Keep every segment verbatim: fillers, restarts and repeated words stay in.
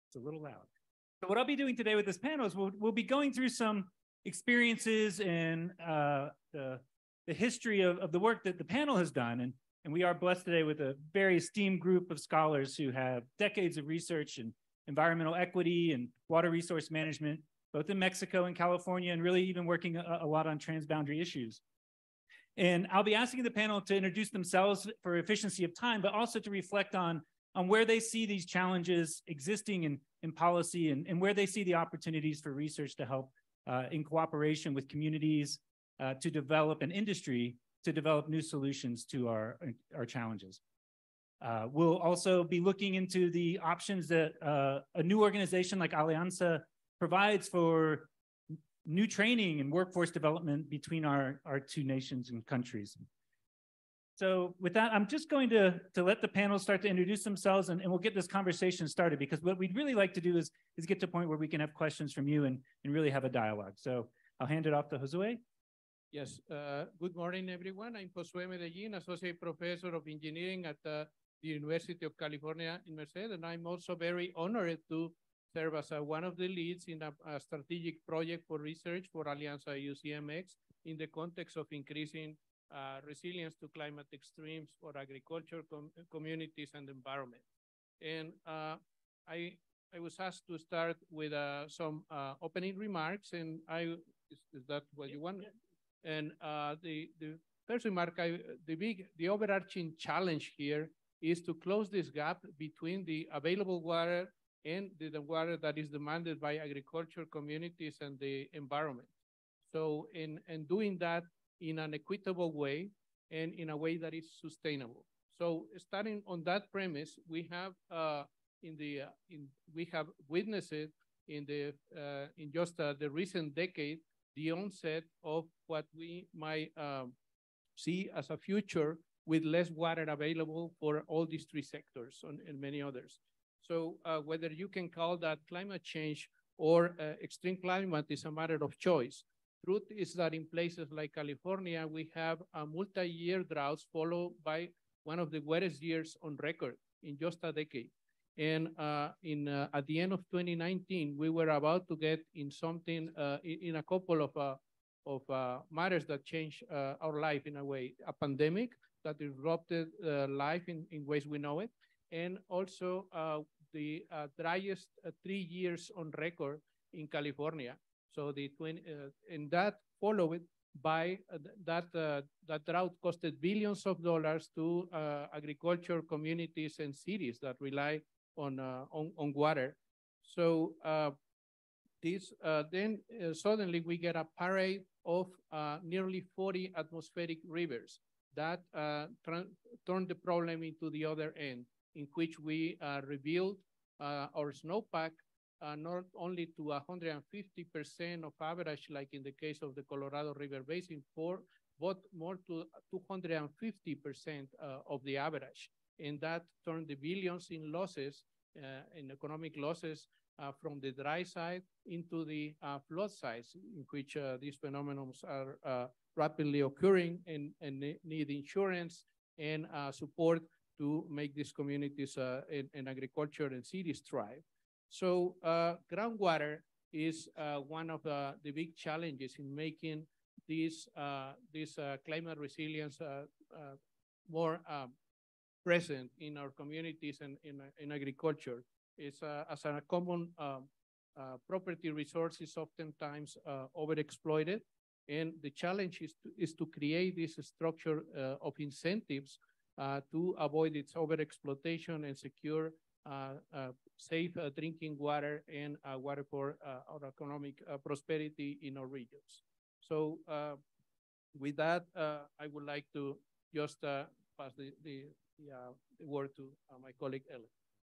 It's a little loud. So what I'll be doing today with this panel is we'll, we'll be going through some experiences and uh, the, the history of, of the work that the panel has done. And, and we are blessed today with a very esteemed group of scholars who have decades of research in environmental equity and water resource management, both in Mexico and California, and really even working a, a lot on transboundary issues. And I'll be asking the panel to introduce themselves for efficiency of time, but also to reflect on, on where they see these challenges existing in, in policy and, and where they see the opportunities for research to help uh, in cooperation with communities uh, to develop an industry to develop new solutions to our, our challenges. Uh, we'll also be looking into the options that uh, a new organization like Alianza provides for new training and workforce development between our, our two nations and countries. So with that, I'm just going to, to let the panel start to introduce themselves, and, and we'll get this conversation started, because what we'd really like to do is, is get to a point where we can have questions from you and, and really have a dialogue. So I'll hand it off to Josue. Yes, uh, good morning, everyone. I'm Josue Medellin, Associate Professor of Engineering at uh, the University of California in Merced, and I'm also very honored to serve as uh, one of the leads in a, a strategic project for research for Alianza U C M X in the context of increasing uh, resilience to climate extremes for agriculture, com communities, and environment. And uh, I, I was asked to start with uh, some uh, opening remarks, and I, is, is that what you want? And uh, the, the first remark, I, the big, the overarching challenge here is to close this gap between the available water and the, the water that is demanded by agriculture communities and the environment. So in, in doing that in an equitable way and in a way that is sustainable. So starting on that premise, we have uh, in the uh, in we have witnessed in the uh, in just uh, the recent decade the onset of what we might um, see as a future with less water available for all these three sectors and, and many others. So uh, whether you can call that climate change or uh, extreme climate is a matter of choice. Truth is that in places like California, we have a multi-year droughts followed by one of the wettest years on record in just a decade. And uh, in uh, at the end of twenty nineteen, we were about to get in something, uh, in, in a couple of, uh, of uh, matters that changed uh, our life in a way, a pandemic that disrupted uh, life in, in ways we know it, and also uh, the uh, driest uh, three years on record in California. So the twenty, uh, and that followed by uh, that uh, that drought costed billions of dollars to uh, agriculture communities and cities that rely on uh, on, on water. So uh, this uh, then uh, suddenly we get a parade of uh, nearly forty atmospheric rivers that uh, turned the problem into the other end, in which we uh, rebuild uh, our snowpack uh, not only to one hundred fifty percent of average, like in the case of the Colorado River Basin, for, but more to two hundred fifty percent uh, of the average. And that turned the billions in losses, uh, in economic losses uh, from the dry side into the uh, flood sides, in which uh, these phenomena are uh, rapidly occurring and, and need insurance and uh, support to make these communities uh, in, in agriculture and cities thrive. So uh, groundwater is uh, one of the, the big challenges in making this, uh, this uh, climate resilience uh, uh, more um, present in our communities and in, in agriculture. It's uh, as a common um, uh, property resource is oftentimes uh, overexploited. And the challenge is to, is to create this structure uh, of incentives uh, to avoid its overexploitation and secure uh, uh, safe uh, drinking water and uh, water for uh, our economic uh, prosperity in our regions. So uh, with that, uh, I would like to just uh, pass the, the, the, uh, the word to uh, my colleague Ellen.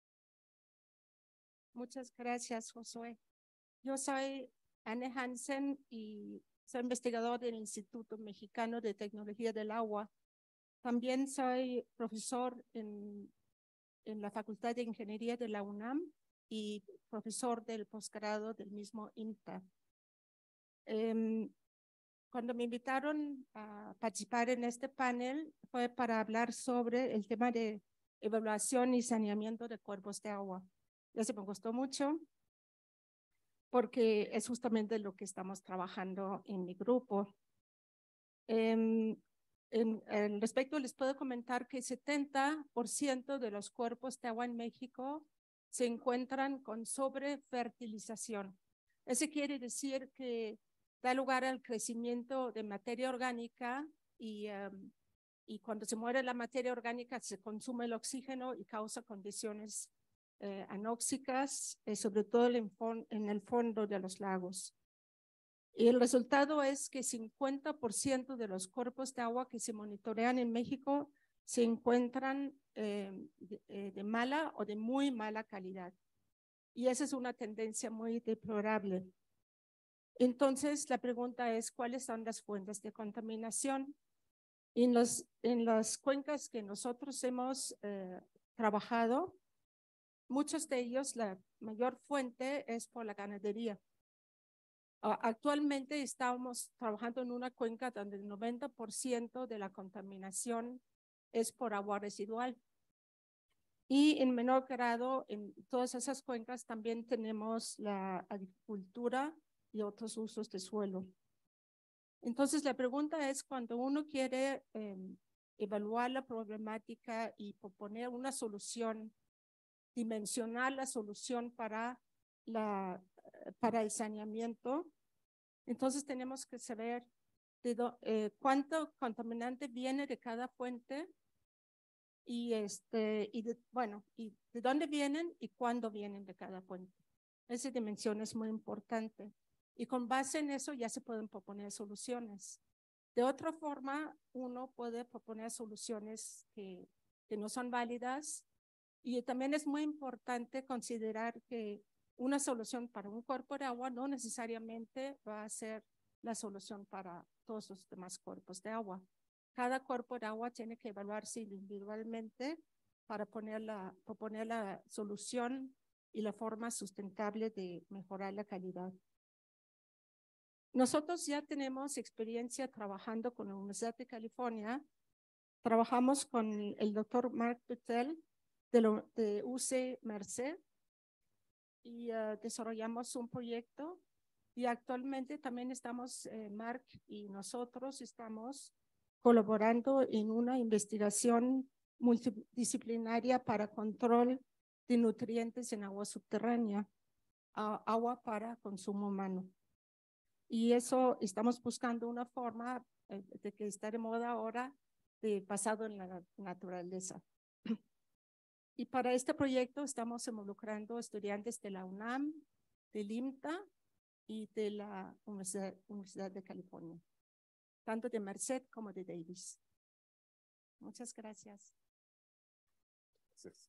Muchas gracias, Josué. Yo soy Anne Hansen y soy investigador del Instituto Mexicano de Tecnología del Agua. También soy profesor en, en la Facultad de Ingeniería de la UNAM y profesor del posgrado del mismo I N T A. Eh, cuando me invitaron a participar en este panel fue para hablar sobre el tema de evaluación y saneamiento de cuerpos de agua. Eso me gustó mucho porque es justamente lo que estamos trabajando en mi grupo. En, en, en respecto, les puedo comentar que setenta por ciento de los cuerpos de agua en México se encuentran con sobrefertilización. Eso quiere decir que da lugar al crecimiento de materia orgánica y, um, y cuando se muere la materia orgánica se consume el oxígeno y causa condiciones eh, anóxicas, eh, sobre todo en, en el fondo de los lagos. Y el resultado es que cincuenta por ciento de los cuerpos de agua que se monitorean en México se encuentran eh, de, de mala o de muy mala calidad. Y esa es una tendencia muy deplorable. Entonces, la pregunta es, ¿cuáles son las fuentes de contaminación? En, los, en las cuencas que nosotros hemos eh, trabajado, muchos de ellos, la mayor fuente es por la ganadería. Uh, actualmente estamos trabajando en una cuenca donde el noventa por ciento de la contaminación es por agua residual. Y en menor grado, en todas esas cuencas también tenemos la agricultura y otros usos de suelo. Entonces, la pregunta es, cuando uno quiere eh, evaluar la problemática y proponer una solución, dimensionar la solución para, la, para el saneamiento, entonces tenemos que saber de do, eh, cuánto contaminante viene de cada fuente y, este, y de, bueno, y de dónde vienen y cuándo vienen de cada fuente. Esa dimensión es muy importante. Y con base en eso ya se pueden proponer soluciones. De otra forma, uno puede proponer soluciones que, que no son válidas. Y también es muy importante considerar que una solución para un cuerpo de agua no necesariamente va a ser la solución para todos los demás cuerpos de agua. Cada cuerpo de agua tiene que evaluarse individualmente para poner la, proponer la solución y la forma sustentable de mejorar la calidad. Nosotros ya tenemos experiencia trabajando con la Universidad de California. Trabajamos con el doctor Mark Patel de, lo, de U C Merced y uh, desarrollamos un proyecto y actualmente también estamos, eh, Mark y nosotros estamos colaborando en una investigación multidisciplinaria para control de nutrientes en agua subterránea, uh, agua para consumo humano. Y eso estamos buscando una forma eh, de que está de moda ahora, de, basado en la naturaleza. Y para este proyecto estamos involucrando estudiantes de la UNAM, del IMTA y de la Universidad, Universidad de California, tanto de Merced como de Davis. Muchas gracias. Gracias.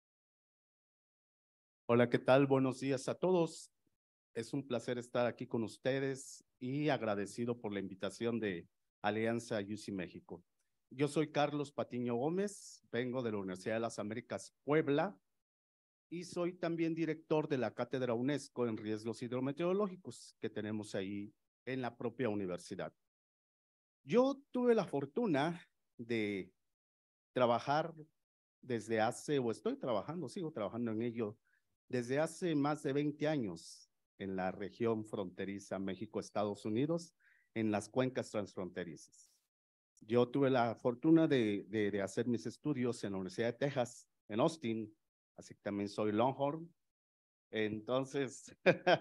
Hola, ¿qué tal? Buenos días a todos. Es un placer estar aquí con ustedes y agradecido por la invitación de Alianza U C México. Yo soy Carlos Patiño Gómez, vengo de la Universidad de las Américas Puebla y soy también director de la Cátedra UNESCO en Riesgos Hidrometeorológicos que tenemos ahí en la propia universidad. Yo tuve la fortuna de trabajar desde hace, o estoy trabajando, sigo trabajando en ello, desde hace más de veinte años en la región fronteriza México-Estados Unidos, en las cuencas transfronterizas. Yo tuve la fortuna de, de, de hacer mis estudios en la Universidad de Texas, en Austin, así que también soy Longhorn. Entonces,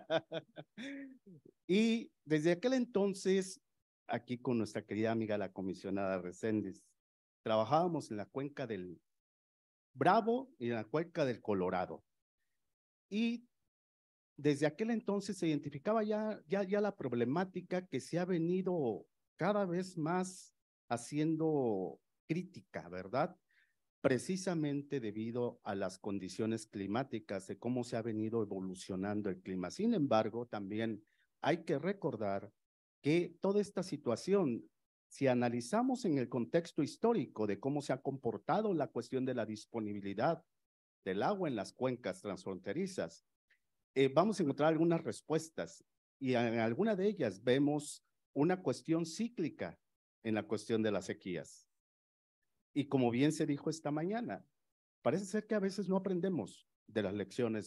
y desde aquel entonces, aquí con nuestra querida amiga la comisionada Reséndiz, trabajábamos en la cuenca del Bravo y en la cuenca del Colorado. Y desde aquel entonces se identificaba ya, ya, ya la problemática que se ha venido cada vez más haciendo crítica, ¿verdad? Precisamente debido a las condiciones climáticas, de cómo se ha venido evolucionando el clima. Sin embargo, también hay que recordar que toda esta situación, si analizamos en el contexto histórico de cómo se ha comportado la cuestión de la disponibilidad del agua en las cuencas transfronterizas, eh, vamos a encontrar algunas respuestas y en alguna de ellas vemos una cuestión cíclica en la cuestión de las sequías. Y como bien se dijo esta mañana, parece ser que a veces no aprendemos de las lecciones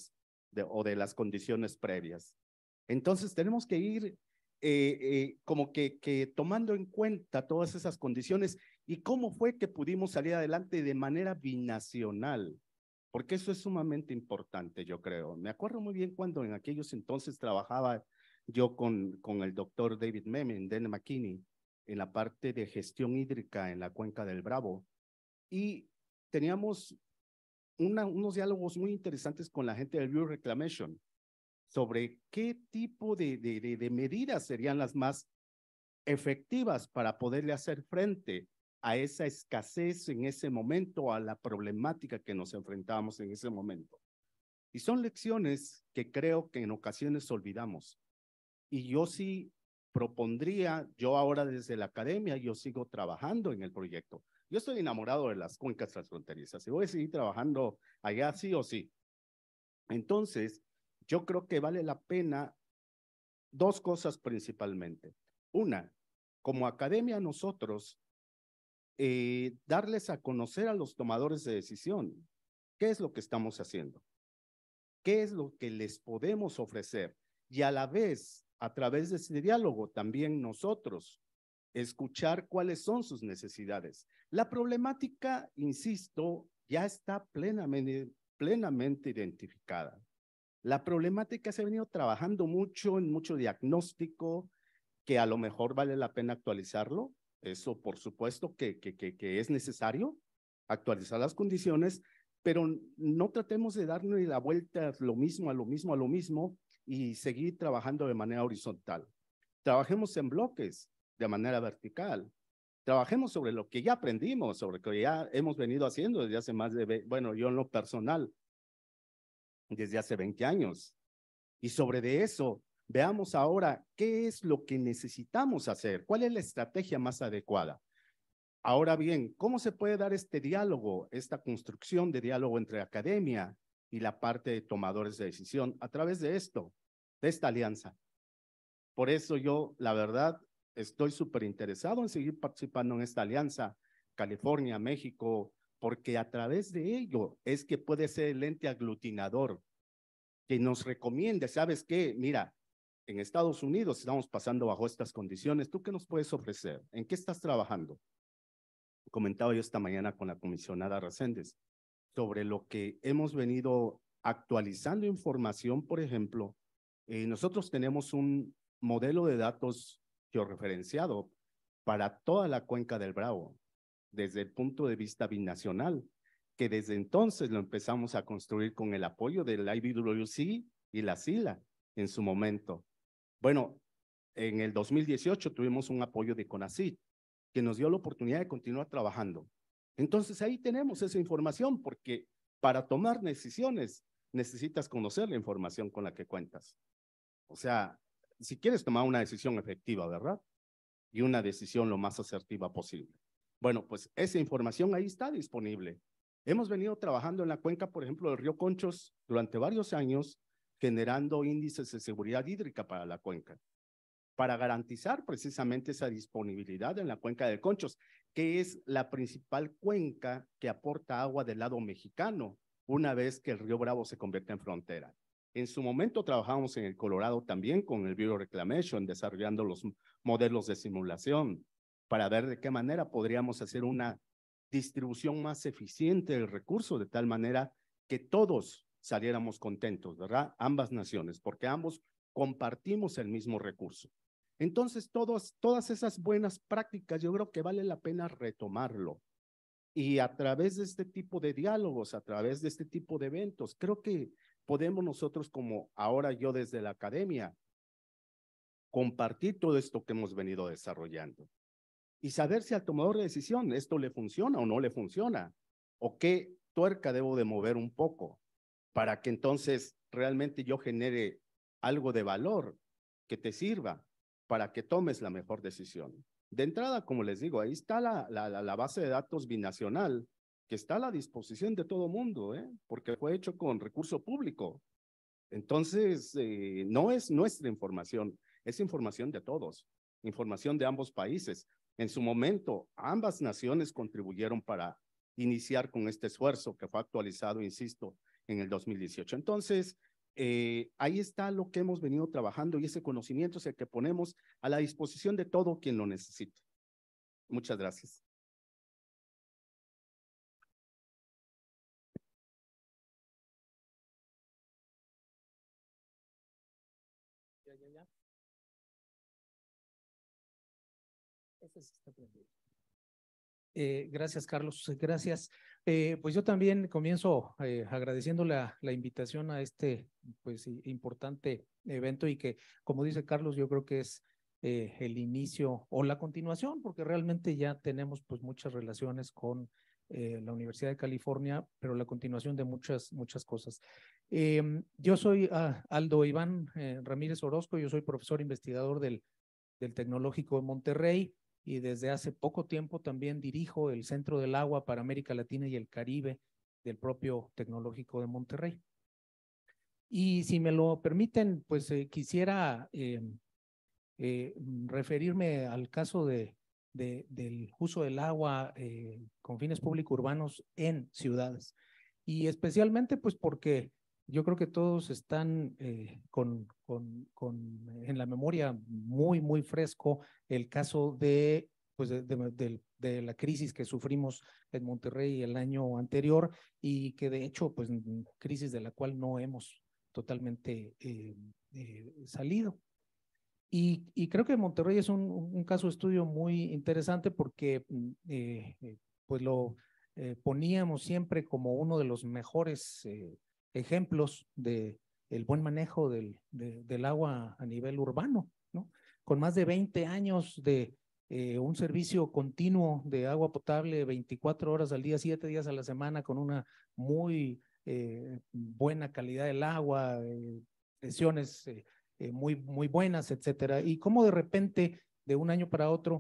de, o de las condiciones previas. Entonces tenemos que ir eh, eh, como que, que tomando en cuenta todas esas condiciones y cómo fue que pudimos salir adelante de manera binacional, porque eso es sumamente importante, yo creo. Me acuerdo muy bien cuando en aquellos entonces trabajaba yo con, con el doctor David Memen, Dan McKinney, en la parte de gestión hídrica en la cuenca del Bravo, y teníamos una, unos diálogos muy interesantes con la gente del Bureau Reclamation sobre qué tipo de, de, de, de medidas serían las más efectivas para poderle hacer frente a esa escasez en ese momento, a la problemática que nos enfrentábamos en ese momento. Y son lecciones que creo que en ocasiones olvidamos. Y yo sí propondría, yo ahora desde la academia, yo sigo trabajando en el proyecto. Yo estoy enamorado de las cuencas transfronterizas y voy a seguir trabajando allá sí o sí. Entonces, yo creo que vale la pena dos cosas principalmente. Una, como academia nosotros, eh, darles a conocer a los tomadores de decisión qué es lo que estamos haciendo, qué es lo que les podemos ofrecer y a la vez, a través de ese diálogo, también nosotros escuchar cuáles son sus necesidades. La problemática, insisto, ya está plenamente, plenamente identificada. La problemática se ha venido trabajando mucho en mucho diagnóstico, que a lo mejor vale la pena actualizarlo. Eso, por supuesto, que, que, que, que es necesario actualizar las condiciones, pero no tratemos de darle la vuelta a lo mismo, a lo mismo, a lo mismo y seguir trabajando de manera horizontal. Trabajemos en bloques de manera vertical. Trabajemos sobre lo que ya aprendimos, sobre lo que ya hemos venido haciendo desde hace más de, bueno, yo en lo personal, desde hace veinte años. Y sobre de eso, veamos ahora qué es lo que necesitamos hacer, cuál es la estrategia más adecuada. Ahora bien, ¿cómo se puede dar este diálogo, esta construcción de diálogo entre academia y la parte de tomadores de decisión? A través de esto, de esta alianza. Por eso yo, la verdad, estoy súper interesado en seguir participando en esta alianza, California, México, porque a través de ello es que puede ser el ente aglutinador que nos recomiende, ¿sabes qué? Mira, en Estados Unidos estamos pasando bajo estas condiciones, ¿tú qué nos puedes ofrecer? ¿En qué estás trabajando? Comentaba yo esta mañana con la comisionada Reséndez sobre lo que hemos venido actualizando información, por ejemplo, eh, nosotros tenemos un modelo de datos georreferenciado para toda la cuenca del Bravo, desde el punto de vista binacional, que desde entonces lo empezamos a construir con el apoyo del I B W C y la SILA en su momento. Bueno, en el dos mil dieciocho tuvimos un apoyo de CONACYT que nos dio la oportunidad de continuar trabajando. Entonces ahí tenemos esa información porque para tomar decisiones necesitas conocer la información con la que cuentas. O sea, si quieres tomar una decisión efectiva, ¿verdad? Y una decisión lo más asertiva posible. Bueno, pues esa información ahí está disponible. Hemos venido trabajando en la cuenca, por ejemplo, del río Conchos durante varios años, generando índices de seguridad hídrica para la cuenca, para garantizar precisamente esa disponibilidad en la cuenca del Conchos, que es la principal cuenca que aporta agua del lado mexicano, una vez que el río Bravo se convierte en frontera. En su momento trabajamos en el Colorado también con el Bureau Reclamation, desarrollando los modelos de simulación para ver de qué manera podríamos hacer una distribución más eficiente del recurso, de tal manera que todos saliéramos contentos, ¿verdad? Ambas naciones, porque ambos compartimos el mismo recurso. Entonces, todos, todas esas buenas prácticas, yo creo que vale la pena retomarlo. Y a través de este tipo de diálogos, a través de este tipo de eventos, creo que podemos nosotros, como ahora yo desde la academia, compartir todo esto que hemos venido desarrollando y saber si al tomador de decisión esto le funciona o no le funciona, o qué tuerca debo de mover un poco para que entonces realmente yo genere algo de valor que te sirva para que tomes la mejor decisión. De entrada, como les digo, ahí está la, la, la base de datos binacional que está a la disposición de todo mundo, ¿eh? Porque fue hecho con recurso público. Entonces, eh, no es nuestra información, es información de todos, información de ambos países. En su momento, ambas naciones contribuyeron para iniciar con este esfuerzo que fue actualizado, insisto, en el dos mil dieciocho. Entonces, eh, ahí está lo que hemos venido trabajando y ese conocimiento es el que ponemos a la disposición de todo quien lo necesite. Muchas gracias. Ya, ya, ya. Ese sí está prendido. Eh, gracias, Carlos. Gracias. Eh, pues yo también comienzo eh, agradeciendo la, la invitación a este pues importante evento y que, como dice Carlos, yo creo que es eh, el inicio o la continuación, porque realmente ya tenemos pues muchas relaciones con eh, la Universidad de California, pero la continuación de muchas, muchas cosas. Eh, yo soy uh, Aldo Iván eh, Ramírez Orozco, yo soy profesor investigador del, del Tecnológico de Monterrey. Y desde hace poco tiempo también dirijo el Centro del Agua para América Latina y el Caribe del propio Tecnológico de Monterrey. Y si me lo permiten, pues eh, quisiera eh, eh, referirme al caso de, de, del uso del agua eh, con fines públicos urbanos en ciudades. Y especialmente pues porque yo creo que todos están eh, con, con, con, en la memoria muy, muy fresco el caso de, pues de, de, de, de la crisis que sufrimos en Monterrey el año anterior y que de hecho, pues crisis de la cual no hemos totalmente eh, eh, salido. Y, y creo que Monterrey es un, un caso de estudio muy interesante porque eh, pues lo eh, poníamos siempre como uno de los mejores eh, ejemplos de el buen manejo del, de, del agua a nivel urbano, ¿no? Con más de veinte años de eh, un servicio continuo de agua potable veinticuatro horas al día, siete días a la semana, con una muy eh, buena calidad del agua, eh, presiones eh, eh, muy, muy buenas, etcétera. Y cómo de repente, de un año para otro,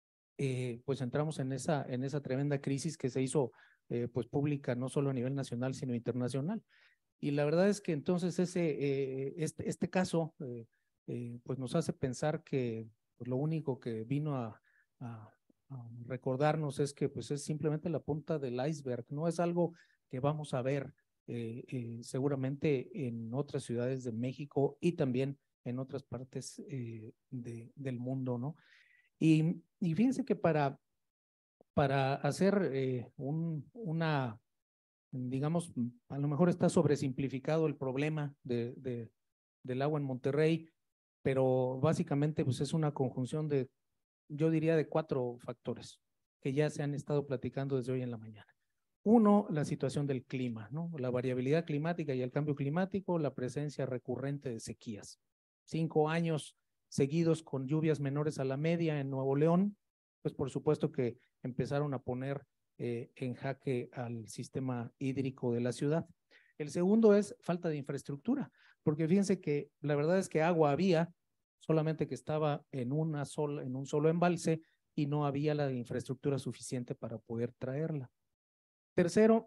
eh, pues entramos en esa, en esa tremenda crisis que se hizo eh, pues pública no solo a nivel nacional, sino internacional. Y la verdad es que entonces ese, eh, este, este caso eh, eh, pues nos hace pensar que pues lo único que vino a, a, a recordarnos es que pues es simplemente la punta del iceberg, no es algo que vamos a ver eh, eh, seguramente en otras ciudades de México y también en otras partes eh, de, del mundo, ¿no? Y, y fíjense que para, para hacer eh, un, una digamos, a lo mejor está sobresimplificado el problema de, de, del agua en Monterrey, pero básicamente pues es una conjunción de, yo diría, de cuatro factores que ya se han estado platicando desde hoy en la mañana. Uno, la situación del clima, ¿no? La variabilidad climática y el cambio climático, la presencia recurrente de sequías. Cinco años seguidos con lluvias menores a la media en Nuevo León, pues por supuesto que empezaron a poner Eh, en jaque al sistema hídrico de la ciudad. El segundo es falta de infraestructura, porque fíjense que la verdad es que agua había, solamente que estaba en, una sola, en un solo embalse y no había la infraestructura suficiente para poder traerla. Tercero,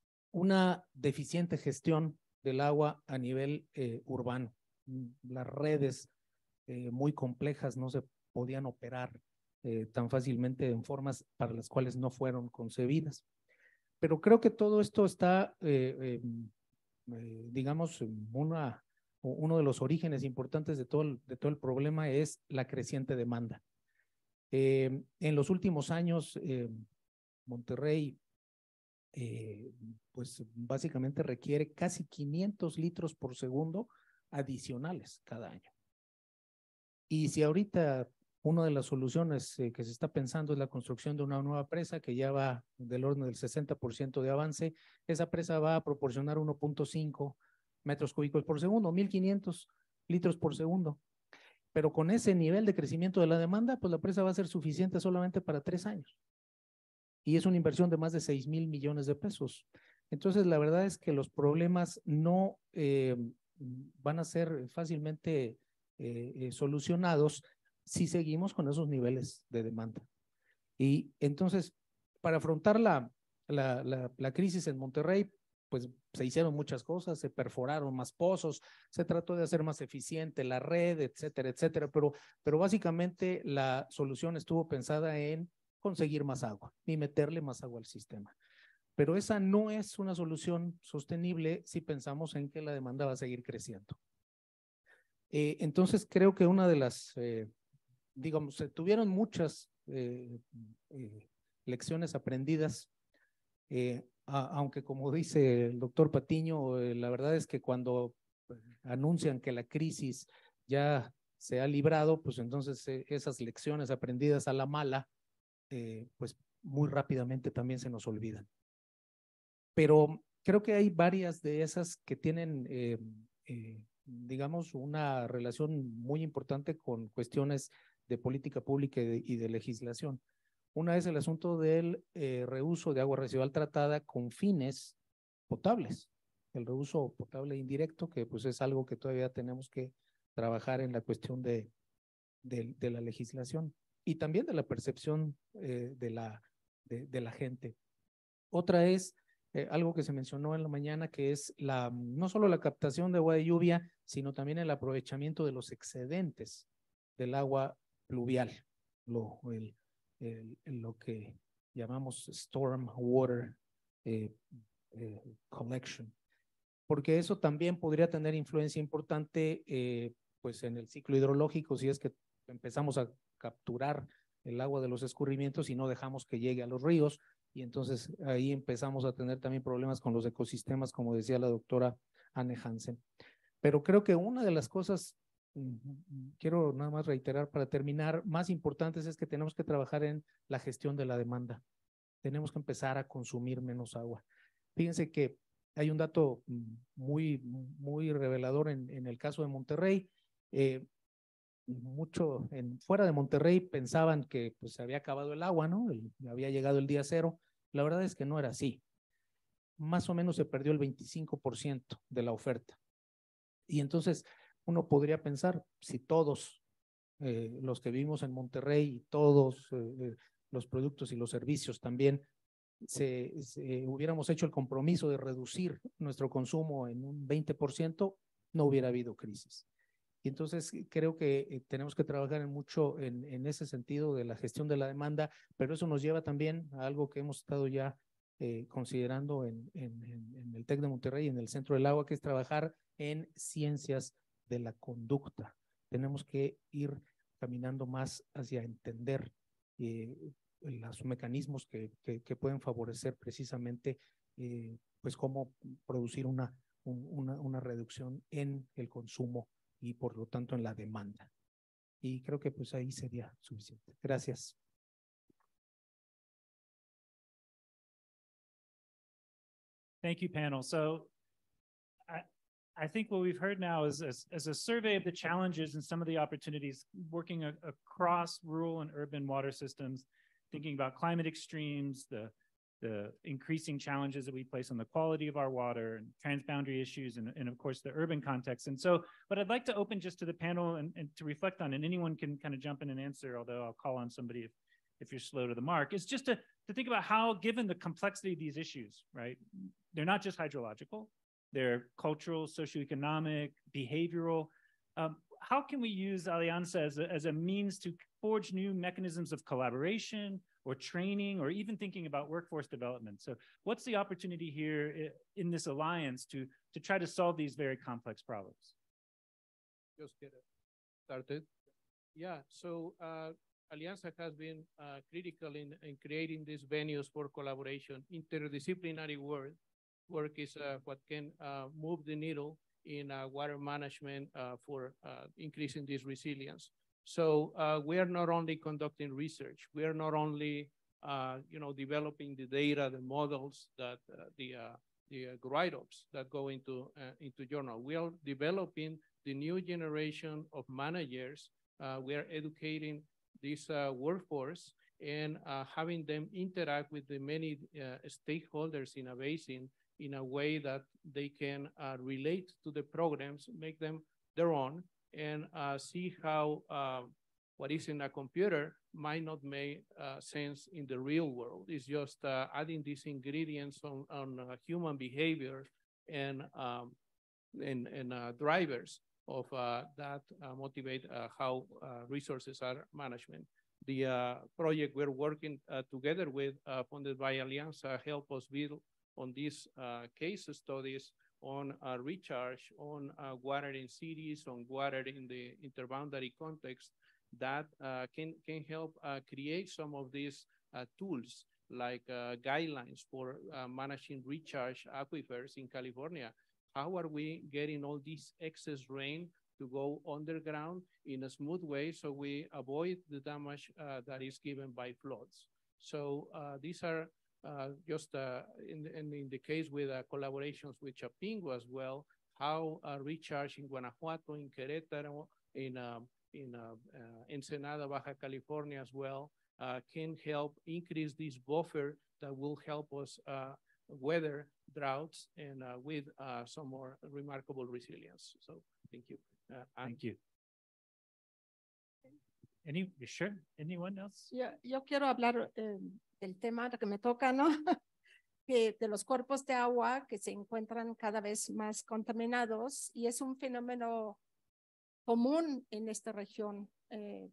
una deficiente gestión del agua a nivel eh, urbano. Las redes eh, muy complejas no se podían operar Eh, tan fácilmente en formas para las cuales no fueron concebidas. Pero creo que todo esto está, eh, eh, eh, digamos, una, uno de los orígenes importantes de todo el, de todo el problema es la creciente demanda. Eh, en los últimos años, eh, Monterrey, eh, pues básicamente requiere casi quinientos litros por segundo adicionales cada año. Y si ahorita una de las soluciones eh, que se está pensando es la construcción de una nueva presa que ya va del orden del sesenta por ciento de avance, esa presa va a proporcionar uno punto cinco metros cúbicos por segundo, mil quinientos litros por segundo. Pero con ese nivel de crecimiento de la demanda, pues la presa va a ser suficiente solamente para tres años. Y es una inversión de más de seis mil millones de pesos. Entonces, la verdad es que los problemas no eh, van a ser fácilmente eh, eh, solucionados si seguimos con esos niveles de demanda. Y entonces, para afrontar la, la, la, la crisis en Monterrey, pues se hicieron muchas cosas, se perforaron más pozos, se trató de hacer más eficiente la red, etcétera, etcétera, pero, pero básicamente la solución estuvo pensada en conseguir más agua y meterle más agua al sistema. pero esa no es una solución sostenible si pensamos en que la demanda va a seguir creciendo. Eh, entonces, creo que una de las, eh, digamos, se tuvieron muchas eh, eh, lecciones aprendidas, eh, a, aunque como dice el doctor Patiño, eh, la verdad es que cuando anuncian que la crisis ya se ha librado, pues entonces eh, esas lecciones aprendidas a la mala, eh, pues muy rápidamente también se nos olvidan. Pero creo que hay varias de esas que tienen, eh, eh, digamos, una relación muy importante con cuestiones de política pública y de, y de legislación. Una es el asunto del eh, reuso de agua residual tratada con fines potables, el reuso potable indirecto, que pues es algo que todavía tenemos que trabajar en la cuestión de, de, de la legislación y también de la percepción eh, de, la, de, de la gente. Otra es eh, algo que se mencionó en la mañana, que es la, no solo la captación de agua de lluvia, sino también el aprovechamiento de los excedentes del agua pluvial, lo, el, el, el, lo que llamamos storm water eh, eh, collection, porque eso también podría tener influencia importante eh, pues en el ciclo hidrológico, si es que empezamos a capturar el agua de los escurrimientos y no dejamos que llegue a los ríos, y entonces ahí empezamos a tener también problemas con los ecosistemas, como decía la doctora Anne Hansen. Pero creo que una de las cosas, quiero nada más reiterar para terminar, más importantes es que tenemos que trabajar en la gestión de la demanda. Tenemos que empezar a consumir menos agua. Fíjense que hay un dato muy, muy revelador en, en el caso de Monterrey. Eh, mucho en, fuera de Monterrey pensaban que pues se había acabado el agua, ¿no? El, había llegado el día cero. La verdad es que no era así. Más o menos se perdió el veinticinco por ciento de la oferta. Y entonces uno podría pensar, si todos eh, los que vivimos en Monterrey y todos eh, los productos y los servicios también se, se hubiéramos hecho el compromiso de reducir nuestro consumo en un veinte por ciento, no hubiera habido crisis. Y entonces creo que eh, tenemos que trabajar en mucho en, en ese sentido de la gestión de la demanda, pero eso nos lleva también a algo que hemos estado ya eh, considerando en, en, en el TEC de Monterrey, en el Centro del Agua, que es trabajar en ciencias de la conducta. Tenemos que ir caminando más hacia entender eh, los mecanismos que, que, que pueden favorecer precisamente eh, pues cómo producir una, un, una, una reducción en el consumo y por lo tanto en la demanda. Y creo que pues ahí sería suficiente. Gracias. Thank you, panel. So I, I think what we've heard now is as, as a survey of the challenges and some of the opportunities working a, across rural and urban water systems, thinking about climate extremes, the the increasing challenges that we place on the quality of our water and transboundary issues, and, and of course the urban context. And so what I'd like to open just to the panel and, and to reflect on, and anyone can kind of jump in and answer, although I'll call on somebody if, if you're slow to the mark, is just to, to think about how, given the complexity of these issues, right? They're not just hydrological, they're cultural, socioeconomic, behavioral. Um, how can we use Alianza as a, as a means to forge new mechanisms of collaboration or training, or even thinking about workforce development? So what's the opportunity here in this alliance to, to try to solve these very complex problems? Just get it started. Yeah, so uh, Alianza has been uh, critical in, in creating these venues for collaboration. Interdisciplinary work, work is uh, what can uh, move the needle in uh, water management uh, for uh, increasing this resilience. So uh, we are not only conducting research, we are not only, uh, you know, developing the data, the models, that uh, the uh, the uh, write-ups that go into uh, into journal. We are developing the new generation of managers. Uh, we are educating this uh, workforce and uh, having them interact with the many uh, stakeholders in a basin in a way that they can uh, relate to the programs, make them their own, and uh, see how uh, what is in a computer might not make uh, sense in the real world. It's just uh, adding these ingredients on, on uh, human behavior and, um, and, and uh, drivers of uh, that uh, motivate uh, how uh, resources are management. the uh, project we're working uh, together with, uh, funded by Alianza, help us build on these uh, case studies on uh, recharge, on uh, water in cities, on water in the interboundary context that uh, can, can help uh, create some of these uh, tools like uh, guidelines for uh, managing recharge aquifers in California. How are we getting all this excess rain to go underground in a smooth way so we avoid the damage uh, that is given by floods? So uh, these are uh, just uh, in, in, in the case with uh, collaborations with Chapingo as well, how uh, recharge in Guanajuato, in Querétaro, in, uh, in uh, uh, Ensenada, Baja California as well, uh, can help increase this buffer that will help us uh, weather droughts and uh, with uh, some more remarkable resilience. So thank you. Uh, Thank you. Any, you sure? Anyone else? Yo, yo quiero hablar eh, del tema que me toca, ¿no? que de los cuerpos de agua que se encuentran cada vez más contaminados y es un fenómeno común en esta región, eh,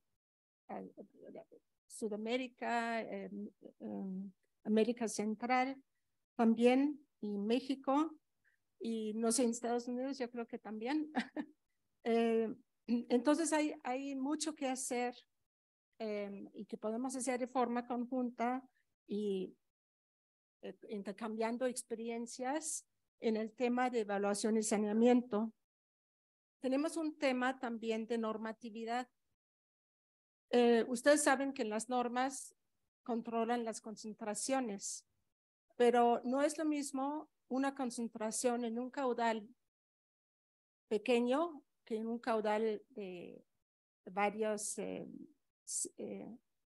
Sudamérica, eh, eh, América Central también y México y no sé, en Estados Unidos yo creo que también. eh, entonces hay, hay mucho que hacer eh, y que podemos hacer de forma conjunta y eh, intercambiando experiencias en el tema de evaluación y saneamiento. Tenemos un tema también de normatividad. Eh, ustedes saben que las normas controlan las concentraciones, pero no es lo mismo una concentración en un caudal pequeño que en un caudal de varios eh, eh,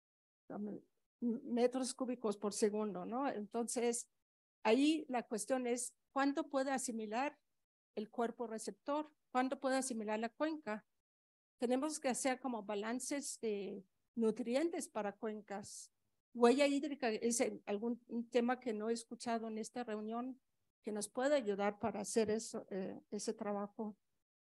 metros cúbicos por segundo, ¿no? Entonces, ahí la cuestión es cuánto puede asimilar el cuerpo receptor, cuánto puede asimilar la cuenca. Tenemos que hacer como balances de nutrientes para cuencas. Huella hídrica es algún un tema que no he escuchado en esta reunión que nos puede ayudar para hacer eso, eh, ese trabajo.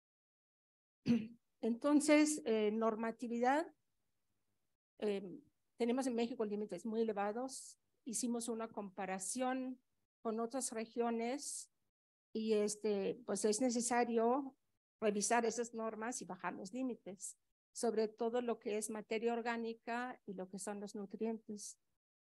Entonces, eh, normatividad. Eh, tenemos en México límites muy elevados. Hicimos una comparación con otras regiones y este, pues es necesario revisar esas normas y bajar los límites, sobre todo lo que es materia orgánica y lo que son los nutrientes.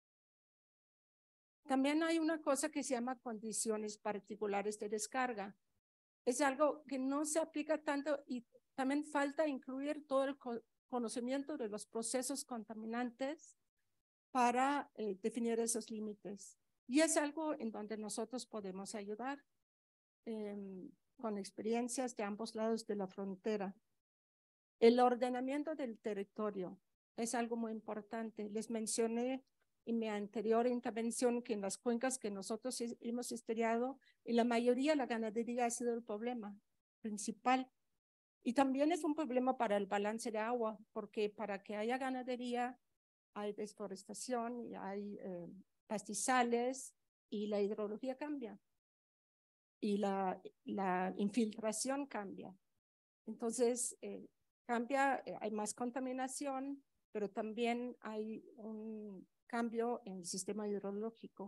También hay una cosa que se llama condiciones particulares de descarga. Es algo que no se aplica tanto y también falta incluir todo el conocimiento de los procesos contaminantes para eh, definir esos límites. Y es algo en donde nosotros podemos ayudar eh, con experiencias de ambos lados de la frontera. El ordenamiento del territorio es algo muy importante. Les mencioné en mi anterior intervención que en las cuencas que nosotros hemos estudiado, en la mayoría la ganadería ha sido el problema principal. Y también es un problema para el balance de agua, porque para que haya ganadería hay desforestación, y hay eh, pastizales y la hidrología cambia. Y la, la infiltración cambia. Entonces, eh, cambia, eh, hay más contaminación, pero también hay un cambio en el sistema hidrológico.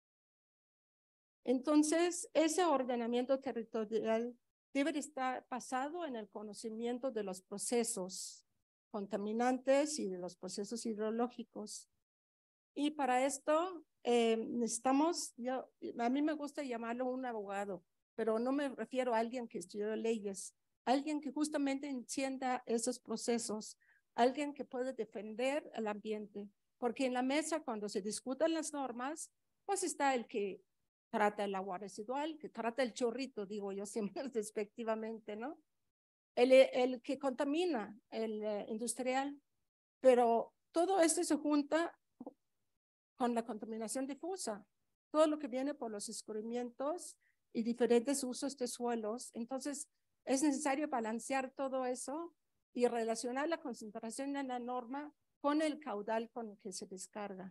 Entonces, ese ordenamiento territorial debe estar basado en el conocimiento de los procesos contaminantes y de los procesos hidrológicos. Y para esto eh, necesitamos, yo, a mí me gusta llamarlo un abogado, pero no me refiero a alguien que estudió leyes, alguien que justamente entienda esos procesos, alguien que puede defender el ambiente, porque en la mesa cuando se discutan las normas, pues está el que trata el agua residual, que trata el chorrito, digo yo siempre despectivamente, ¿no? El, el que contamina, el uh, industrial, pero todo esto se junta con la contaminación difusa, todo lo que viene por los escurrimientos y diferentes usos de suelos. Entonces, es necesario balancear todo eso y relacionar la concentración en la norma con el caudal con el que se descarga.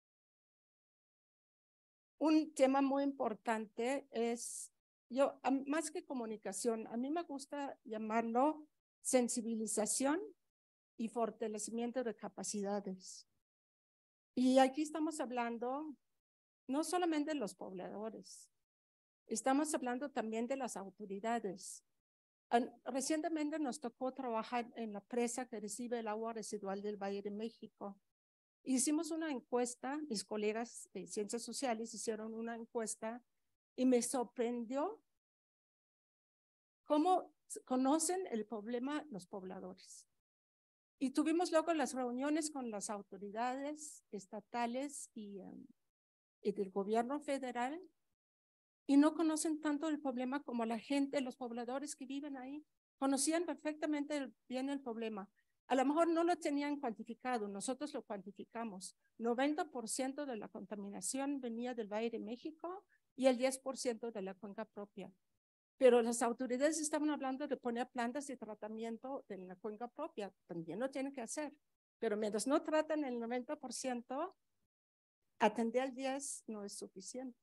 Un tema muy importante es, yo, más que comunicación, a mí me gusta llamarlo sensibilización y fortalecimiento de capacidades. Y aquí estamos hablando no solamente de los pobladores, estamos hablando también de las autoridades. Recientemente nos tocó trabajar en la presa que recibe el agua residual del Valle de México. Hicimos una encuesta, mis colegas de Ciencias Sociales hicieron una encuesta y me sorprendió cómo conocen el problema los pobladores. Y tuvimos luego las reuniones con las autoridades estatales y, um, y del gobierno federal, y no conocen tanto el problema como la gente, los pobladores que viven ahí. Conocían perfectamente el, bien el problema. A lo mejor no lo tenían cuantificado, nosotros lo cuantificamos. noventa por ciento de la contaminación venía del Valle de México y el diez por ciento de la cuenca propia. Pero las autoridades estaban hablando de poner plantas de tratamiento en la cuenca propia. También lo tienen que hacer. Pero mientras no tratan el noventa por ciento, atender al diez por ciento no es suficiente.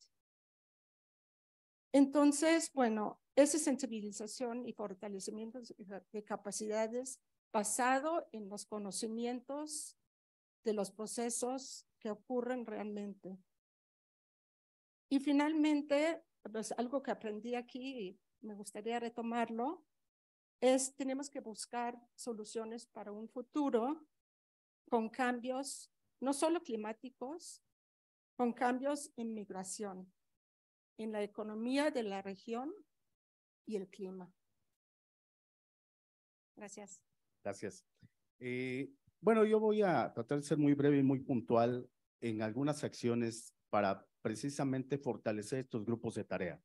Entonces, bueno, esa sensibilización y fortalecimiento de capacidades basado en los conocimientos de los procesos que ocurren realmente. Y finalmente, pues algo que aprendí aquí y me gustaría retomarlo, es tenemos que buscar soluciones para un futuro con cambios, no solo climáticos, con cambios en migración, en la economía de la región y el clima. Gracias. Gracias. Eh, bueno, yo voy a tratar de ser muy breve y muy puntual en algunas acciones para precisamente fortalecer estos grupos de tarea.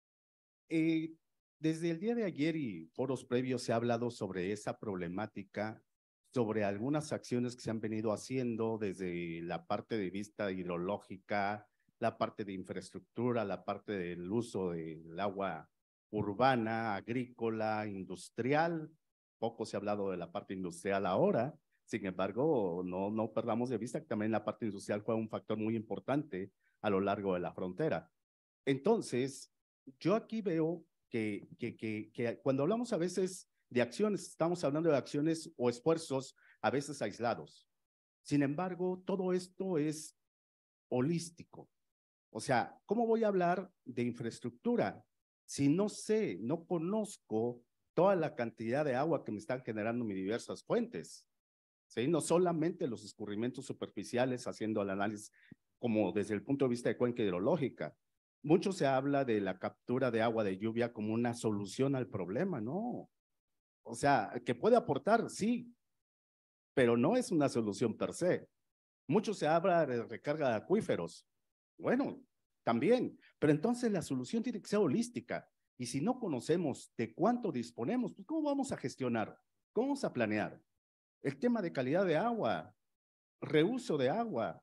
Eh, desde el día de ayer y foros previos se ha hablado sobre esa problemática, sobre algunas acciones que se han venido haciendo desde la parte de vista hidrológica, la parte de infraestructura, la parte del uso del agua urbana, agrícola, industrial. Poco se ha hablado de la parte industrial ahora, sin embargo, no, no perdamos de vista que también la parte industrial fue un factor muy importante a lo largo de la frontera. Entonces, yo aquí veo que, que, que, que cuando hablamos a veces de acciones, estamos hablando de acciones o esfuerzos a veces aislados. Sin embargo, todo esto es holístico. O sea, ¿cómo voy a hablar de infraestructura si no sé, no conozco toda la cantidad de agua que me están generando mis diversas fuentes? ¿Sí? No solamente los escurrimientos superficiales, haciendo el análisis como desde el punto de vista de cuenca hidrológica. Mucho se habla de la captura de agua de lluvia como una solución al problema, ¿no? O sea, que puede aportar, sí, pero no es una solución per se. Mucho se habla de recarga de acuíferos. Bueno, también, pero entonces la solución tiene que ser holística. Y si no conocemos de cuánto disponemos, pues ¿cómo vamos a gestionar? ¿Cómo vamos a planear? El tema de calidad de agua, reuso de agua,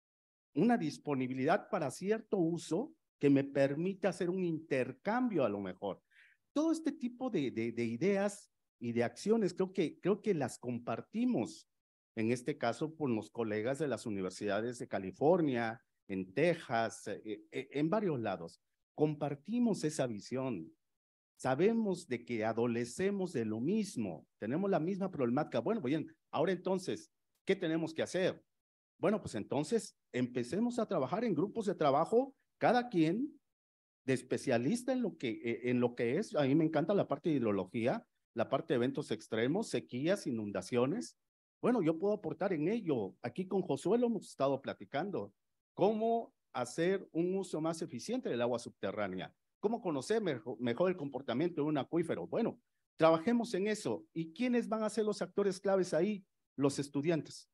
una disponibilidad para cierto uso que me permita hacer un intercambio a lo mejor. Todo este tipo de, de, de ideas y de acciones creo que, creo que las compartimos, en este caso con los colegas de las universidades de California, en Texas, eh, eh, en varios lados. Compartimos esa visión. Sabemos de que adolecemos de lo mismo, tenemos la misma problemática. Bueno, bien, ahora entonces, ¿qué tenemos que hacer? Bueno, pues entonces empecemos a trabajar en grupos de trabajo, cada quien de especialista en lo que, en lo que es. A mí me encanta la parte de hidrología, la parte de eventos extremos, sequías, inundaciones. Bueno, yo puedo aportar en ello. Aquí con Josué lo hemos estado platicando. ¿Cómo hacer un uso más eficiente del agua subterránea? ¿Cómo conocer mejor, mejor el comportamiento de un acuífero? Bueno, trabajemos en eso. ¿Y quiénes van a ser los actores claves ahí? Los estudiantes.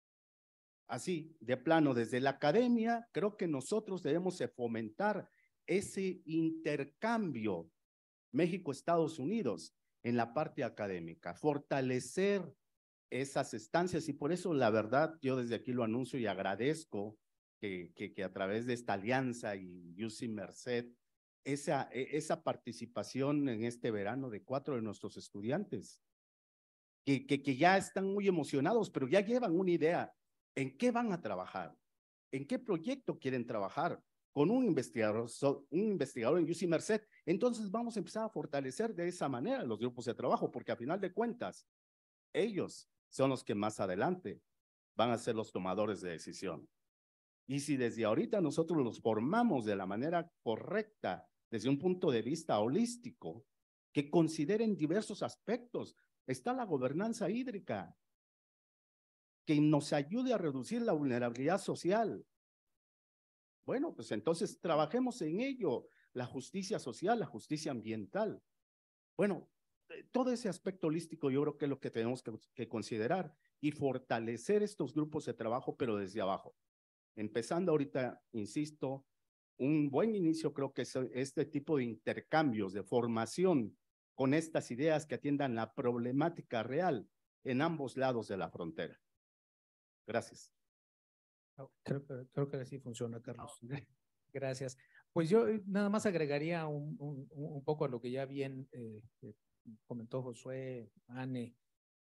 Así, de plano, desde la academia, creo que nosotros debemos de fomentar ese intercambio México-Estados Unidos en la parte académica, fortalecer esas estancias, y por eso la verdad yo desde aquí lo anuncio y agradezco que, que, que a través de esta alianza y U C Merced, esa, esa participación en este verano de cuatro de nuestros estudiantes, que, que, que ya están muy emocionados, pero ya llevan una idea. ¿En qué van a trabajar? ¿En qué proyecto quieren trabajar? Con un investigador, un investigador en U C Merced. Entonces vamos a empezar a fortalecer de esa manera los grupos de trabajo, porque a final de cuentas, ellos son los que más adelante van a ser los tomadores de decisión. Y si desde ahorita nosotros los formamos de la manera correcta, desde un punto de vista holístico, que consideren diversos aspectos, está la gobernanza hídrica, que nos ayude a reducir la vulnerabilidad social. Bueno, pues entonces trabajemos en ello, la justicia social, la justicia ambiental. Bueno, todo ese aspecto holístico yo creo que es lo que tenemos que, que considerar y fortalecer estos grupos de trabajo, pero desde abajo. Empezando ahorita, insisto, un buen inicio creo que es este tipo de intercambios, de formación con estas ideas que atiendan la problemática real en ambos lados de la frontera. Gracias. Creo, que- creo que así funciona, Carlos. Gracias. Pues yo eh, nada más agregaría un, un, un poco a lo que ya bien eh, eh, comentó Josué, Anne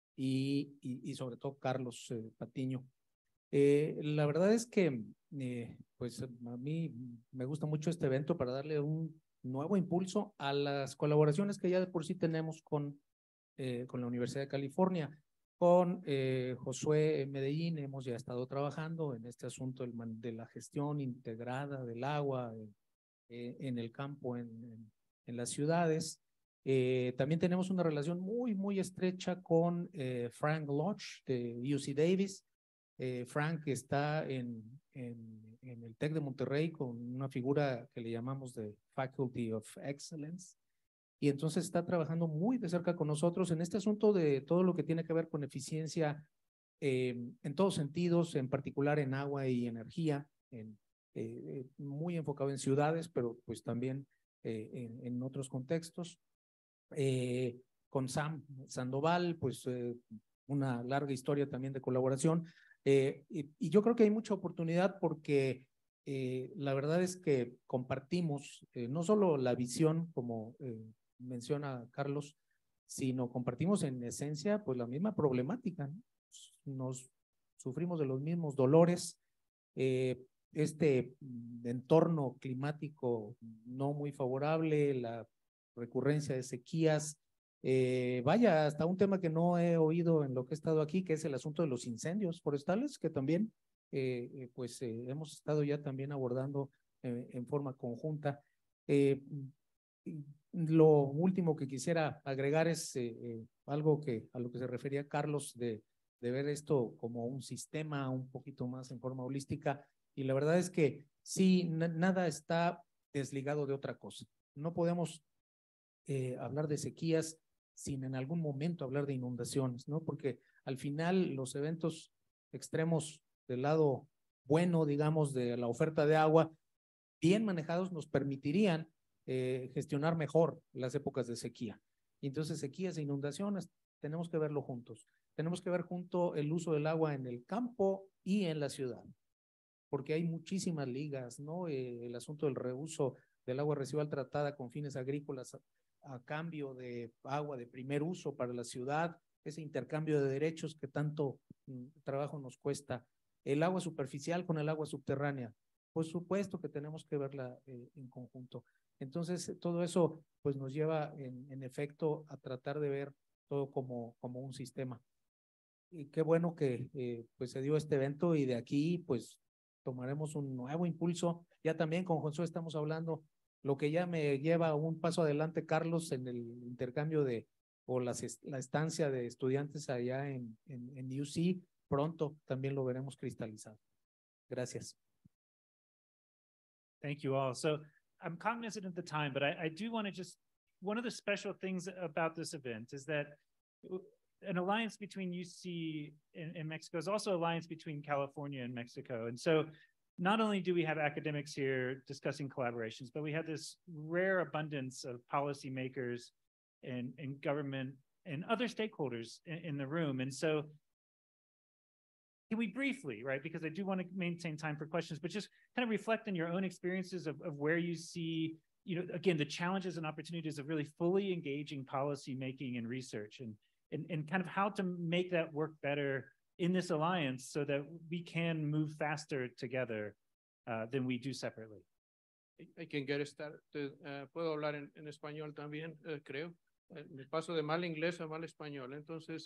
y, y, y sobre todo Carlos eh, Patiño. Eh, la verdad es que eh, pues a mí me gusta mucho este evento para darle un nuevo impulso a las colaboraciones que ya de por sí tenemos con, eh, con la Universidad de California. Con eh, Josué Medellín hemos ya estado trabajando en este asunto del man, de la gestión integrada del agua eh, eh, en el campo, en, en, en las ciudades. Eh, también tenemos una relación muy, muy estrecha con eh, Frank Lodge de U C Davis. Eh, Frank está en, en, en el TEC de Monterrey con una figura que le llamamos de Faculty of Excellence. Y entonces está trabajando muy de cerca con nosotros en este asunto de todo lo que tiene que ver con eficiencia eh, en todos sentidos, en particular en agua y energía, en, eh, muy enfocado en ciudades, pero pues también eh, en, en otros contextos. Eh, con Sam Sandoval, pues eh, una larga historia también de colaboración. Eh, y, y yo creo que hay mucha oportunidad porque eh, la verdad es que compartimos eh, no solo la visión, como eh, menciona Carlos, sino compartimos en esencia pues la misma problemática, ¿no? Nos sufrimos de los mismos dolores, eh, este entorno climático no muy favorable, la recurrencia de sequías, eh, vaya, hasta un tema que no he oído en lo que he estado aquí, que es el asunto de los incendios forestales, que también eh, eh, pues eh, hemos estado ya también abordando eh, en forma conjunta. Eh, lo último que quisiera agregar es eh, eh, algo que a lo que se refería Carlos de, de ver esto como un sistema un poquito más en forma holística, y la verdad es que sí, nada está desligado de otra cosa. No podemos eh, hablar de sequías sin en algún momento hablar de inundaciones, ¿no? Porque al final los eventos extremos del lado bueno, digamos, de la oferta de agua, bien manejados nos permitirían eh, gestionar mejor las épocas de sequía. Y entonces sequías e inundaciones tenemos que verlo juntos. Tenemos que ver junto el uso del agua en el campo y en la ciudad, porque hay muchísimas ligas, ¿no? Eh, el asunto del reuso del agua residual tratada con fines agrícolas a, a cambio de agua de primer uso para la ciudad, ese intercambio de derechos que tanto mm, trabajo nos cuesta, el agua superficial con el agua subterránea. Por supuesto que tenemos que verla eh, en conjunto. Entonces, todo eso pues nos lleva en, en efecto a tratar de ver todo como, como un sistema. Y qué bueno que eh, pues se dio este evento y de aquí pues tomaremos un nuevo impulso. Ya también con Josué estamos hablando, lo que ya me lleva un paso adelante, Carlos, en el intercambio de o las, la estancia de estudiantes allá en, en, en U C, pronto también lo veremos cristalizado. Gracias. Thank you all. So I'm cognizant of the time, but I, I do want to just, one of the special things about this event is that an alliance between U C and, and Mexico is also an alliance between California and Mexico. And so not only do we have academics here discussing collaborations, but we have this rare abundance of policymakers and, and government and other stakeholders in, in the room. And so can we briefly, right, because I do want to maintain time for questions, but just kind of reflect on your own experiences of, of where you see, you know, again, the challenges and opportunities of really fully engaging policy making and research, and, and, and kind of how to make that work better in this alliance so that we can move faster together uh, than we do separately. I can get started. Uh, puedo hablar en, en español también, uh, creo. Uh, me paso de mal inglés a mal español. Entonces,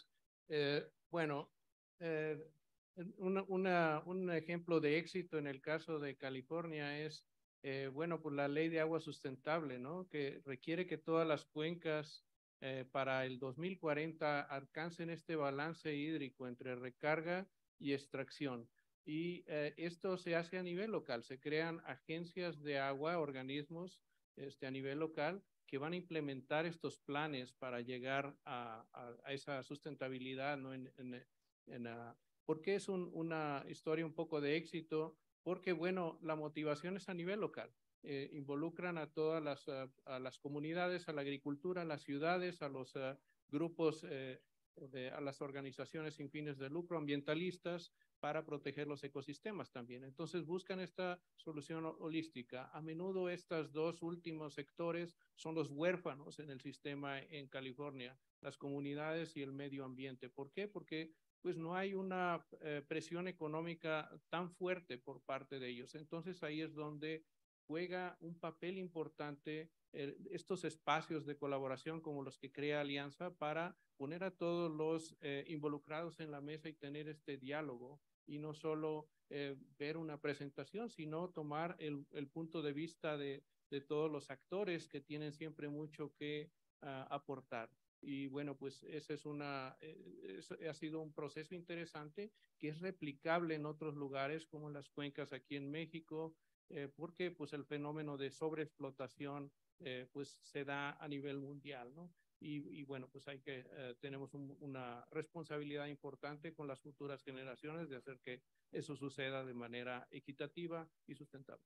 Eh, bueno, eh, una, una, un ejemplo de éxito en el caso de California es, eh, bueno, pues la ley de agua sustentable, ¿no? Que requiere que todas las cuencas eh, para el dos mil cuarenta alcancen este balance hídrico entre recarga y extracción. Y eh, esto se hace a nivel local, se crean agencias de agua, organismos este, a nivel local que van a implementar estos planes para llegar a, a, a esa sustentabilidad, ¿no? En, en, en, uh, ¿Por qué es un, una historia un poco de éxito? Porque, bueno, la motivación es a nivel local. Eh, involucran a todas las, uh, a las comunidades, a la agricultura, a las ciudades, a los uh, grupos, eh, de, a las organizaciones sin fines de lucro, ambientalistas, para proteger los ecosistemas también. Entonces buscan esta solución holística. A menudo estos dos últimos sectores son los huérfanos en el sistema en California, las comunidades y el medio ambiente. ¿Por qué? Porque pues no hay una eh, presión económica tan fuerte por parte de ellos. Entonces ahí es donde juega un papel importante eh, estos espacios de colaboración como los que crea Alianza para poner a todos los eh, involucrados en la mesa y tener este diálogo y no solo eh, ver una presentación, sino tomar el, el punto de vista de, de todos los actores que tienen siempre mucho que uh, aportar. Y bueno, pues ese es una, eh, es, ha sido un proceso interesante que es replicable en otros lugares como las cuencas aquí en México, eh, porque pues el fenómeno de sobreexplotación eh, pues se da a nivel mundial, ¿no? Y, y bueno, pues hay que, eh, tenemos un, una responsabilidad importante con las futuras generaciones de hacer que eso suceda de manera equitativa y sustentable.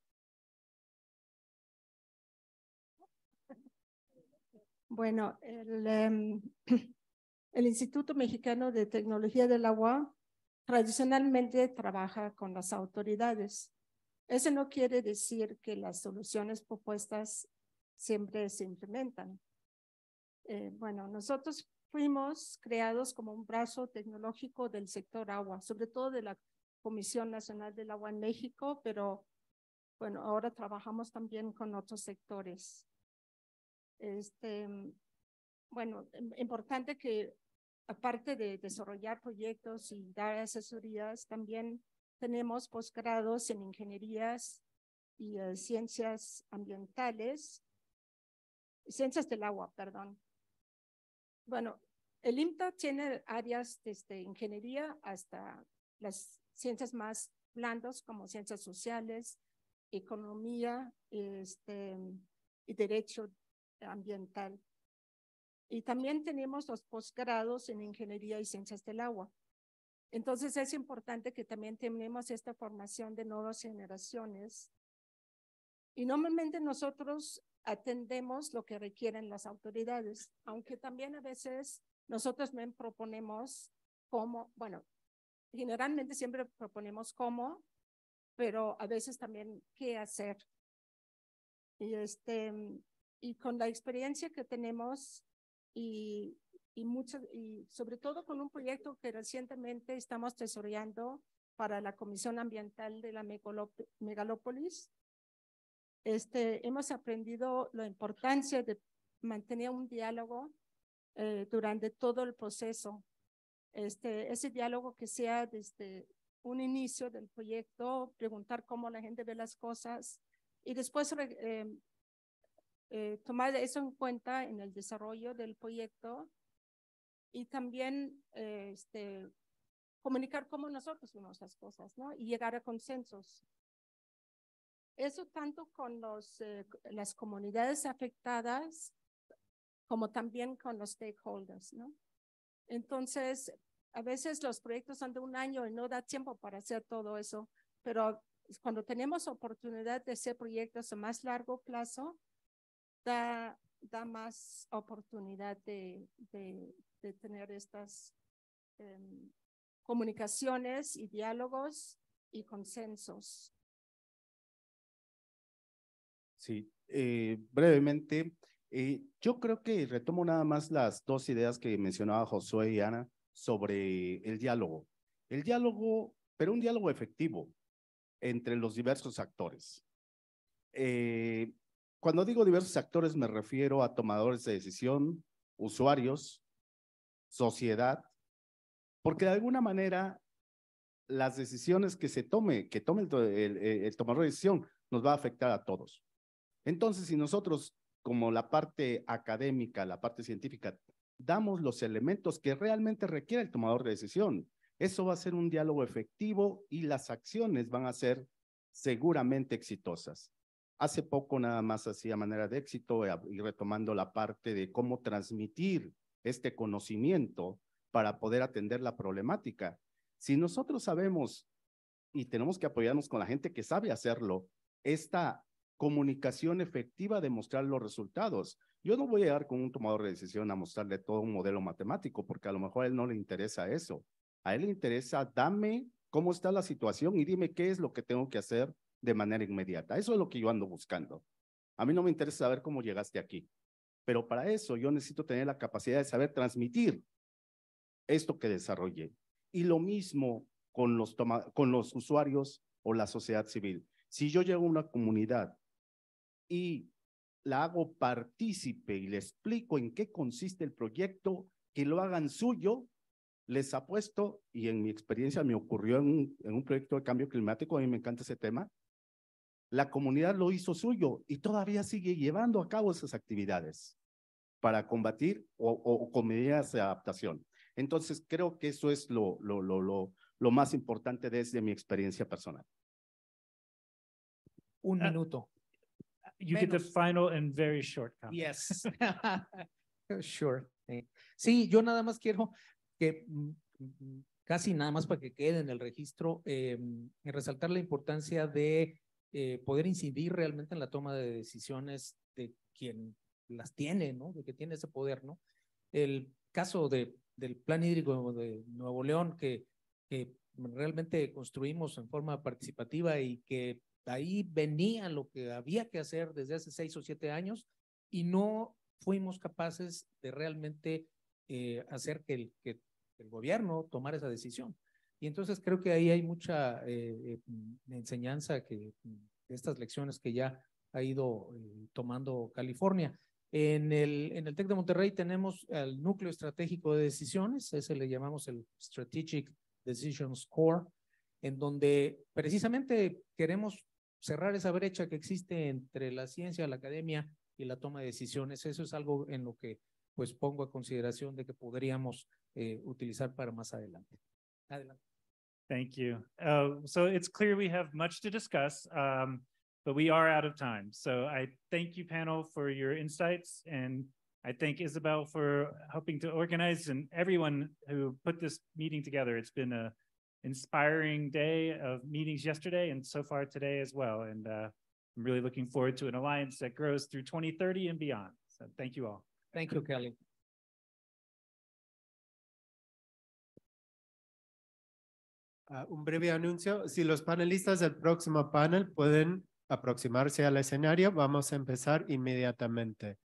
Bueno, el, um, el Instituto Mexicano de Tecnología del Agua tradicionalmente trabaja con las autoridades. Eso no quiere decir que las soluciones propuestas siempre se implementan. Eh, bueno, nosotros fuimos creados como un brazo tecnológico del sector agua, sobre todo de la Comisión Nacional del Agua en México, pero bueno, ahora trabajamos también con otros sectores. Este, bueno, importante que aparte de desarrollar proyectos y dar asesorías, también tenemos posgrados en ingenierías y uh, ciencias ambientales, ciencias del agua, perdón. Bueno, el IMTA tiene áreas desde ingeniería hasta las ciencias más blandas como ciencias sociales, economía este, y derecho ambiental. Y también tenemos los posgrados en ingeniería y ciencias del agua. Entonces es importante que también tenemos esta formación de nuevas generaciones. Y normalmente nosotros atendemos lo que requieren las autoridades, aunque también a veces nosotros me proponemos cómo, bueno, generalmente siempre proponemos cómo, pero a veces también qué hacer. Y, este, y con la experiencia que tenemos y, y, mucho, y sobre todo con un proyecto que recientemente estamos tesoreando para la Comisión Ambiental de la Megalópolis, este, hemos aprendido la importancia de mantener un diálogo eh, durante todo el proceso. Este, ese diálogo que sea desde un inicio del proyecto, preguntar cómo la gente ve las cosas y después eh, eh, tomar eso en cuenta en el desarrollo del proyecto y también eh, este, comunicar cómo nosotros vemos las cosas, ¿no? Y llegar a consensos. Eso tanto con los, eh, las comunidades afectadas como también con los stakeholders, ¿no? Entonces, a veces los proyectos son de un año y no da tiempo para hacer todo eso, pero cuando tenemos oportunidad de hacer proyectos a más largo plazo, da, da más oportunidad de, de, de tener estas eh, comunicaciones y diálogos y consensos. Sí, eh, brevemente, eh, yo creo que retomo nada más las dos ideas que mencionaba Josué y Ana sobre el diálogo. El diálogo, pero un diálogo efectivo entre los diversos actores. Eh, cuando digo diversos actores me refiero a tomadores de decisión, usuarios, sociedad porque de alguna manera las decisiones que se tome, que tome el, el, el tomador de decisión, nos va a afectar a todos. Entonces, si nosotros, como la parte académica, la parte científica, damos los elementos que realmente requiere el tomador de decisión, eso va a ser un diálogo efectivo y las acciones van a ser seguramente exitosas. Hace poco nada más hacía manera de éxito y retomando la parte de cómo transmitir este conocimiento para poder atender la problemática. Si nosotros sabemos y tenemos que apoyarnos con la gente que sabe hacerlo, esta comunicación efectiva de mostrar los resultados. Yo no voy a llegar con un tomador de decisión a mostrarle todo un modelo matemático, porque a lo mejor a él no le interesa eso. A él le interesa, dame cómo está la situación y dime qué es lo que tengo que hacer de manera inmediata. Eso es lo que yo ando buscando. A mí no me interesa saber cómo llegaste aquí, pero para eso yo necesito tener la capacidad de saber transmitir esto que desarrollé. Y lo mismo con los, toma, con los usuarios o la sociedad civil. Si yo llego a una comunidad y la hago partícipe y le explico en qué consiste el proyecto, que lo hagan suyo, les apuesto, y en mi experiencia me ocurrió en un, en un proyecto de cambio climático, a mí me encanta ese tema, la comunidad lo hizo suyo y todavía sigue llevando a cabo esas actividades para combatir o, o con medidas de adaptación. Entonces, creo que eso es lo, lo, lo, lo, lo más importante desde mi experiencia personal. Un Uh, minuto. You get the Menos. final and very short comment. Yes. Sure. Sí, yo nada más quiero que mm, casi nada más para que quede en el registro, eh, resaltar la importancia de eh, poder incidir realmente en la toma de decisiones de quien las tiene, ¿no? De que tiene ese poder, ¿no? El caso de, del Plan Hídrico de Nuevo León que, que realmente construimos en forma participativa y que ahí venía lo que había que hacer desde hace seis o siete años y no fuimos capaces de realmente eh, hacer que el, que el gobierno tomara esa decisión. Y entonces creo que ahí hay mucha eh, enseñanza que, de estas lecciones que ya ha ido eh, tomando California. En el, en el TEC de Monterrey tenemos el núcleo estratégico de decisiones, ese le llamamos el Strategic Decisions Core, en donde precisamente queremos cerrar esa brecha que existe entre la ciencia, la academia y la toma de decisiones. Eso es algo en lo que pues pongo a consideración de que podríamos eh, utilizar para más adelante. Adelante. Thank you. Uh, so it's clear we have much to discuss, um, but we are out of time. So I thank you, panel, for your insights, and I thank Isabel for helping to organize and everyone who put this meeting together. It's been a inspiring day of meetings yesterday and so far today as well. And uh, I'm really looking forward to an alliance that grows through twenty thirty and beyond. So thank you all. Thank you, Kelly. Uh, un breve anuncio. Si los panelistas del próximo panel pueden aproximarse al escenario, vamos a empezar inmediatamente.